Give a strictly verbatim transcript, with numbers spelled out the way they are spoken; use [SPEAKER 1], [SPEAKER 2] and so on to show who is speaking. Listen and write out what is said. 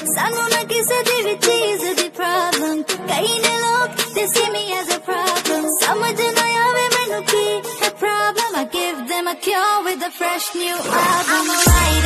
[SPEAKER 1] सानू ना किसे दी भी चीज दी प्रॉब्लम कई ने लोग they see me as a problem समझ ना आवे मैनू की है problem I give them a cure with a fresh new album I'm alright